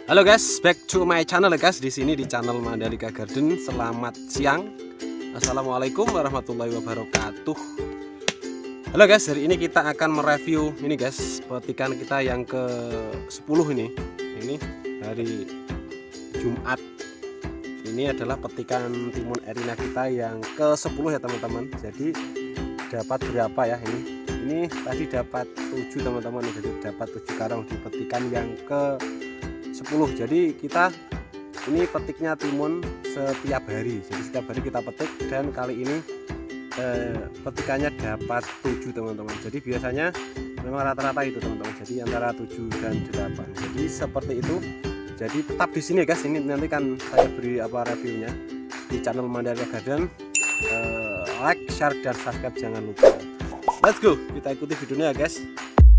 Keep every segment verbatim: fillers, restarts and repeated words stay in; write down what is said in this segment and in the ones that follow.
Halo guys, back to my channel ya guys. Di sini di channel Mandalika Garden. Selamat siang. Assalamualaikum warahmatullahi wabarakatuh. Halo guys, hari ini kita akan mereview ini guys, petikan kita yang ke sepuluh ini. Ini hari Jumat. Ini adalah petikan timun Erina kita yang ke sepuluh ya teman-teman. Jadi dapat berapa ya ini? Ini tadi dapat tujuh teman-teman. Jadi dapat tujuh karung di petikan yang ke sepuluh. Jadi kita ini petiknya timun setiap hari. Jadi setiap hari kita petik dan kali ini eh, petikannya dapat tujuh teman-teman. Jadi biasanya memang rata-rata itu teman-teman. Jadi antara tujuh dan delapan. Jadi seperti itu. Jadi tetap di sini guys. Ini nanti kan saya beri apa reviewnya di channel Mandalika Garden. Eh, like, share dan subscribe jangan lupa. Let's go. Kita ikuti videonya ya guys.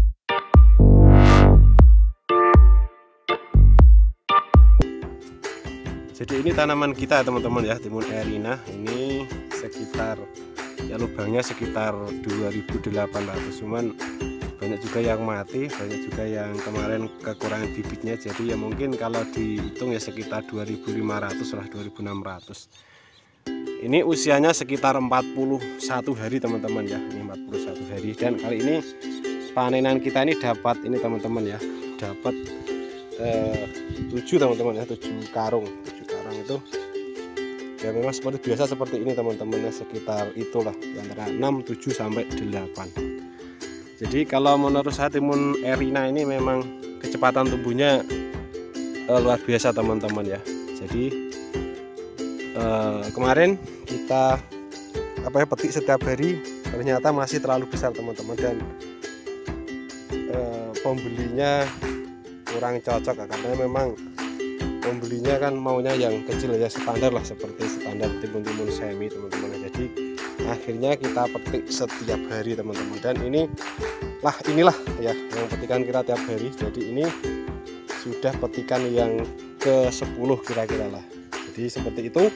Jadi ini tanaman kita teman-teman ya, timun Erina. Ini sekitar ya lubangnya sekitar dua ribu delapan ratus. Cuman banyak juga yang mati, banyak juga yang kemarin kekurangan bibitnya. Jadi ya mungkin kalau dihitung ya sekitar dua ribu lima ratus lah, dua ribu enam ratus. Ini usianya sekitar empat puluh satu hari teman-teman ya. Ini empat puluh satu hari dan kali ini panenan kita ini dapat ini teman-teman ya. Dapat eh, tujuh teman-teman ya, tujuh karung. Itu ya memang seperti biasa seperti ini teman-teman ya, sekitar itulah antara enam, tujuh sampai delapan. Jadi kalau menurut saya timun Erina ini memang kecepatan tumbuhnya eh, luar biasa teman-teman ya. Jadi eh, kemarin kita apa ya petik setiap hari ternyata masih terlalu besar teman-teman dan eh, pembelinya kurang cocok karena memang pembelinya kan maunya yang kecil ya, standar lah seperti standar timun-timun semi teman-teman. Jadi akhirnya kita petik setiap hari teman-teman dan ini lah inilah ya yang petikan kita tiap hari. Jadi ini sudah petikan yang ke sepuluh kira-kira lah. Jadi seperti itu.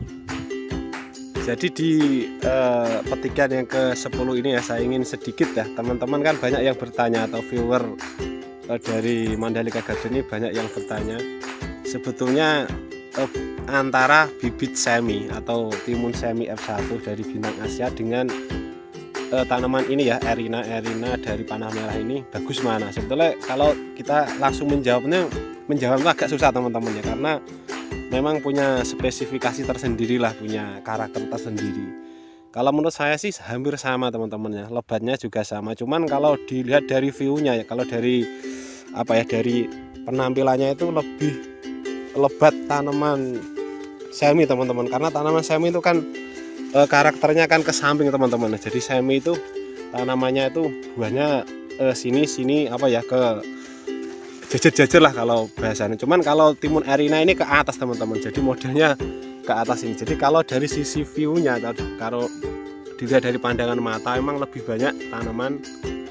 Jadi di eh, petikan yang ke sepuluh ini ya saya ingin sedikit ya teman-teman, kan banyak yang bertanya atau viewer eh, dari Mandalika Garden ini banyak yang bertanya sebetulnya eh, antara bibit semi atau timun semi F satu dari bintang Asia dengan eh, tanaman ini ya Erina Erina dari panah merah ini bagus mana? Sebetulnya kalau kita langsung menjawabnya menjawabnya agak susah teman-teman ya, karena memang punya spesifikasi tersendiri lah, punya karakter tersendiri. Kalau menurut saya sih hampir sama teman-teman ya, lebatnya juga sama. Cuman kalau dilihat dari view-nya ya, kalau dari apa ya dari penampilannya itu lebih lebat tanaman semi teman-teman, karena tanaman semi itu kan e, karakternya kan ke samping teman-teman. Jadi semi itu tanamannya itu buahnya e, sini sini apa ya ke jejer-jejer lah kalau bahasanya. Cuman kalau timun Erina ini ke atas teman-teman, jadi modelnya ke atas ini. Jadi kalau dari sisi view-nya, kalau dilihat dari pandangan mata memang lebih banyak tanaman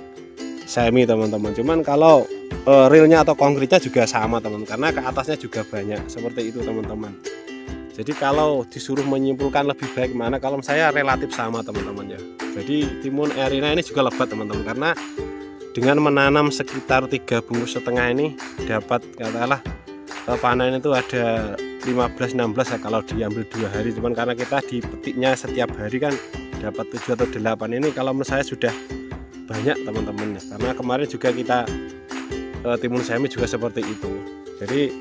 semi teman-teman. Cuman kalau Uh, realnya atau konkretnya juga sama teman, karena ke atasnya juga banyak seperti itu teman-teman. Jadi kalau disuruh menyimpulkan lebih baik mana, kalau saya relatif sama teman-teman ya. Jadi timun Erina ini juga lebat teman-teman, karena dengan menanam sekitar tiga bungkus setengah ini dapat katakanlah uh, panen itu ada lima belas enam belas ya kalau diambil dua hari. Cuman karena kita dipetiknya setiap hari kan dapat tujuh atau delapan, ini kalau menurut saya sudah banyak teman-teman ya. Karena kemarin juga kita E, timun semi juga seperti itu. Jadi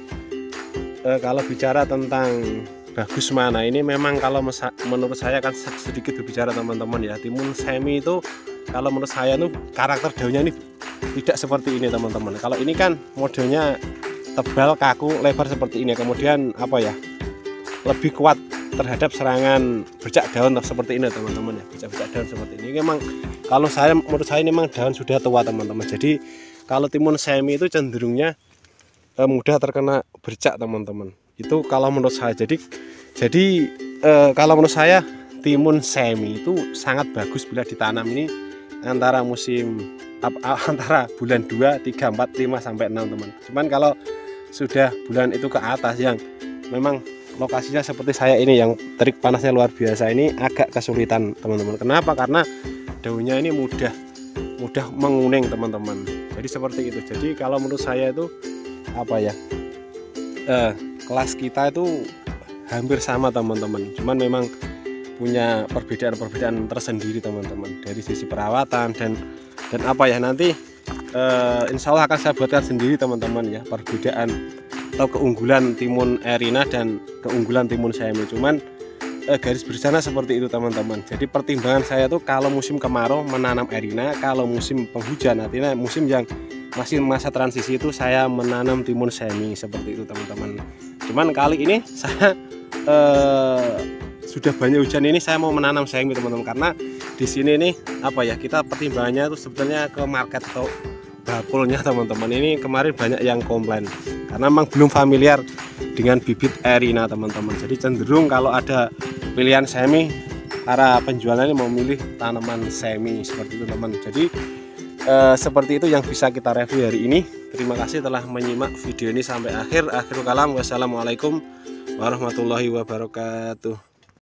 e, kalau bicara tentang bagus mana, ini memang kalau menurut saya kan sedikit berbicara teman-teman ya, timun semi itu kalau menurut saya tuh karakter daunnya ini tidak seperti ini teman-teman. Kalau ini kan modelnya tebal, kaku, lebar seperti ini, kemudian apa ya lebih kuat terhadap serangan bercak daun seperti ini teman-teman ya, bercak-bercak daun seperti ini. Memang kalau saya menurut saya ini memang daun sudah tua teman-teman. Jadi kalau timun semi itu cenderungnya eh, mudah terkena bercak teman-teman. Itu kalau menurut saya. Jadi jadi eh, kalau menurut saya timun semi itu sangat bagus bila ditanam ini antara musim ap, antara bulan dua, tiga, empat, lima sampai enam teman. Cuman kalau sudah bulan itu ke atas yang memang lokasinya seperti saya ini yang terik panasnya luar biasa, ini agak kesulitan teman-teman. Kenapa? Karena daunnya ini mudah mudah menguning teman-teman. Jadi seperti itu. Jadi kalau menurut saya itu apa ya eh, kelas kita itu hampir sama teman-teman, cuman memang punya perbedaan-perbedaan tersendiri teman-teman, dari sisi perawatan dan dan apa ya nanti eh, insya Allah akan saya buatkan sendiri teman-teman ya, perbedaan atau keunggulan timun Erina dan keunggulan timun semi. Cuman eh, garis besarnya seperti itu teman-teman. Jadi pertimbangan saya tuh kalau musim kemarau menanam Erina, kalau musim penghujan artinya musim yang masih masa transisi itu saya menanam timun semi seperti itu teman-teman. Cuman kali ini saya eh, sudah banyak hujan ini saya mau menanam semi teman-teman, karena di sini nih apa ya, kita pertimbangannya itu sebetulnya ke market atau bakulnya teman-teman. Ini kemarin banyak yang komplain karena memang belum familiar dengan bibit Erina teman-teman. Jadi cenderung kalau ada pilihan semi, para penjualnya ini memilih tanaman semi seperti itu teman. Jadi eh, seperti itu yang bisa kita review hari ini. Terima kasih telah menyimak video ini sampai akhir. Akhirul kalam, wassalamualaikum warahmatullahi wabarakatuh.